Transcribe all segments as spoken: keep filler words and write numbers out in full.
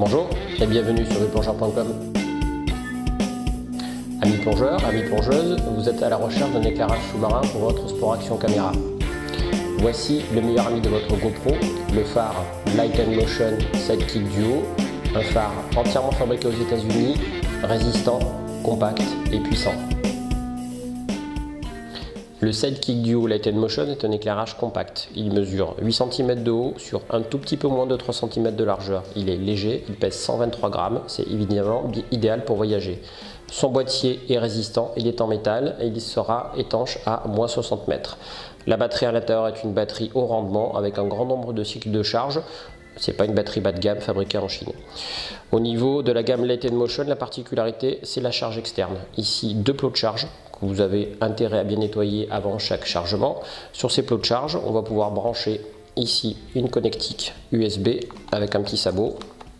Bonjour et bienvenue sur vieuxplongeur point com. Amis plongeurs, amis plongeuses, vous êtes à la recherche d'un éclairage sous-marin pour votre sport action caméra. Voici le meilleur ami de votre GoPro, le phare Light and Motion Sidekick Duo, un phare entièrement fabriqué aux États-Unis, résistant, compact et puissant. Le Sidekick Duo Light and Motion est un éclairage compact. Il mesure huit centimètres de haut sur un tout petit peu moins de trois centimètres de largeur. Il est léger, il pèse cent vingt-trois grammes, c'est évidemment idéal pour voyager. Son boîtier est résistant, il est en métal et il sera étanche à moins soixante mètres. La batterie à l'intérieur est une batterie haut rendement avec un grand nombre de cycles de charge. C'est pas une batterie bas de gamme fabriquée en Chine. Au niveau de la gamme Light and Motion, la particularité c'est la charge externe. Ici deux plots de charge que vous avez intérêt à bien nettoyer avant chaque chargement. Sur ces plots de charge, on va pouvoir brancher ici une connectique U S B avec un petit sabot.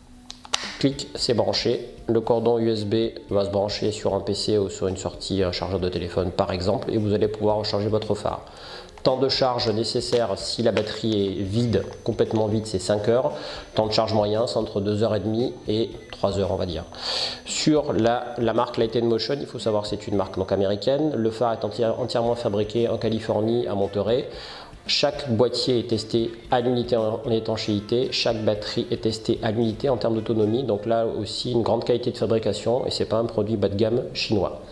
Clic, c'est branché. Le cordon U S B va se brancher sur un P C ou sur une sortie, un chargeur de téléphone par exemple, et vous allez pouvoir recharger votre phare. Temps de charge nécessaire si la batterie est vide, complètement vide, c'est cinq heures. Temps de charge moyen, c'est entre deux heures trente et trois heures on va dire. Sur la, la marque Light and Motion, il faut savoir que c'est une marque donc américaine. Le phare est entière, entièrement fabriqué en Californie, à Monterey. Chaque boîtier est testé à l'unité en étanchéité, chaque batterie est testée à l'unité en termes d'autonomie. Donc là aussi une grande qualité de fabrication et c'est pas un produit bas de gamme chinois.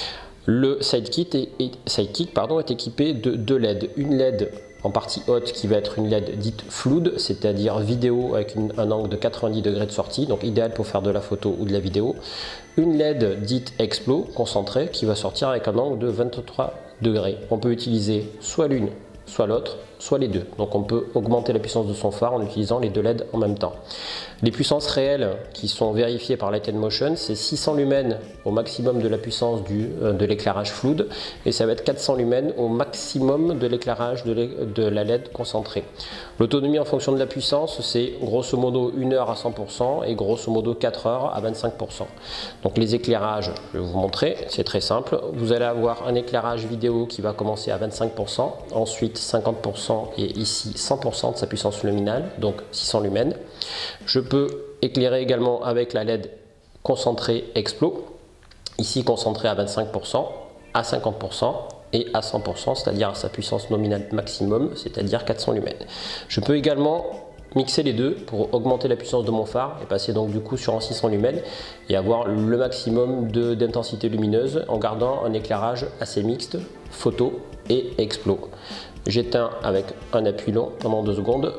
Le Sidekick est, est, Sidekick, pardon, est équipé de deux L E D. Une L E D en partie haute qui va être une L E D dite flood, c'est-à-dire vidéo avec une, un angle de quatre-vingt-dix degrés de sortie, donc idéal pour faire de la photo ou de la vidéo. Une L E D dite explo, concentrée, qui va sortir avec un angle de vingt-trois degrés. On peut utiliser soit l'une, soit l'autre, soit les deux. Donc on peut augmenter la puissance de son phare en utilisant les deux L E D en même temps. Les puissances réelles qui sont vérifiées par Light and Motion, c'est six cents lumens au maximum de la puissance du, euh, de l'éclairage flood et ça va être quatre cents lumens au maximum de l'éclairage de, de la L E D concentrée. L'autonomie en fonction de la puissance, c'est grosso modo une heure à cent pour cent et grosso modo quatre heures à vingt-cinq pour cent. Donc les éclairages, je vais vous montrer, c'est très simple. Vous allez avoir un éclairage vidéo qui va commencer à vingt-cinq pour cent, ensuite cinquante pour cent et ici cent pour cent de sa puissance luminale, donc six cents lumens. Je peux éclairer également avec la L E D concentrée Explo, ici concentrée à vingt-cinq pour cent, à cinquante pour cent et à cent pour cent, c'est-à-dire à sa puissance nominale maximum, c'est-à-dire quatre cents lumens. Je peux également mixer les deux pour augmenter la puissance de mon phare et passer donc du coup sur un six cents lumens et avoir le maximum d'intensité lumineuse en gardant un éclairage assez mixte, photo et explo. J'éteins avec un appui long pendant deux secondes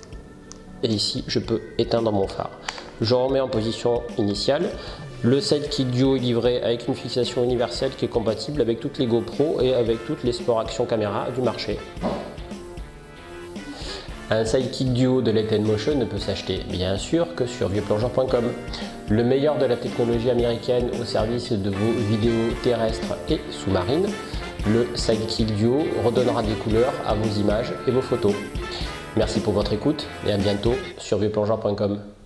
et ici je peux éteindre mon phare. Je remets en position initiale. Le Sidekick Duo est livré avec une fixation universelle qui est compatible avec toutes les GoPro et avec toutes les sport action caméra du marché. Un Sidekick Duo de Light and Motion ne peut s'acheter bien sûr que sur vieuxplongeur point com. Le meilleur de la technologie américaine au service de vos vidéos terrestres et sous-marines. Le Sidekick Duo redonnera des couleurs à vos images et vos photos. Merci pour votre écoute et à bientôt sur vieuxplongeur point com.